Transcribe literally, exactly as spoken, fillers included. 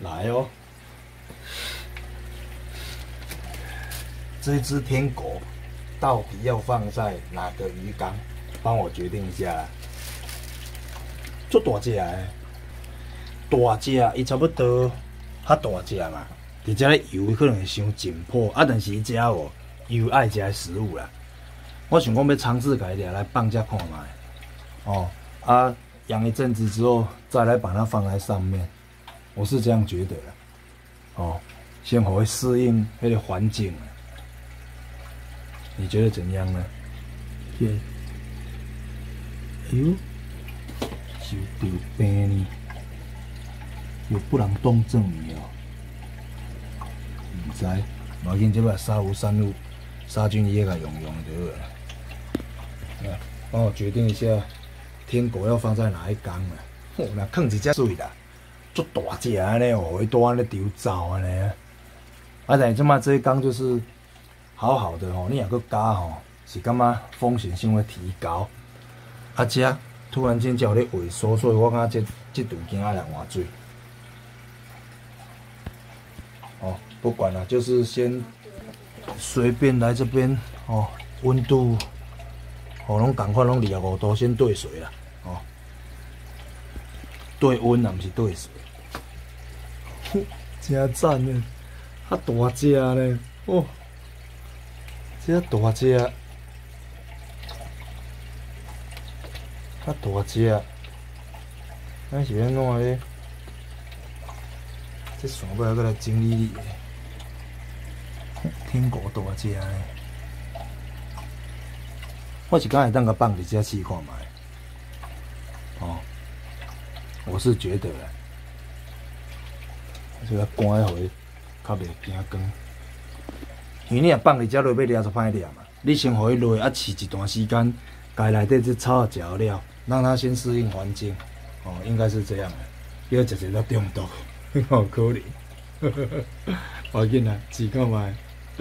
来哦，这只天狗到底要放在哪个鱼缸？帮我决定一下。足大只的，大只，伊差不多较大只嘛。而且咧油可能会伤紧迫，啊，但是伊食哦，油爱食的食物啦。我想讲要尝试改掠来放只看卖，哦，啊，养一阵子之后再来把它放在上面，我是这样觉得啦。哦，先互伊适应那个环境。你觉得怎样呢？耶，哎呦，受着病呢，又不能动正你哦。唔知，无要紧，这摆杀无杀入，杀菌液来用用就好了。来，帮我决定一下，天狗要放在哪一缸啊？哦，那放一只水啦，足大只安尼，互伊多安尼丢走安尼。啊，但即马这一缸就是好好的吼，你若搁加吼，是感觉风险性会提高。啊，这突然间叫咧萎缩，所以我感觉这这顿惊来换水。哦，不管了，就是先随便来这边哦，温度哦，拢赶快拢二十五度，先兑水啦，哦，兑温啊，毋是兑水。真赞呢，较大只呢，哦，这大只，较大只，咱是安怎咧？这想要来搁来整理你的，天狗大只呢。我是敢会当甲放伫遮试看卖，哦，我是觉得啦，这个关迄回较袂惊光，因为你若放伫遮落要掠就歹掠嘛，你先互伊落啊饲一段时间，该内底这草也食了，让它先适应环境，哦，应该是这样的，要食食到中毒。好可怜，要紧啦，试看卖。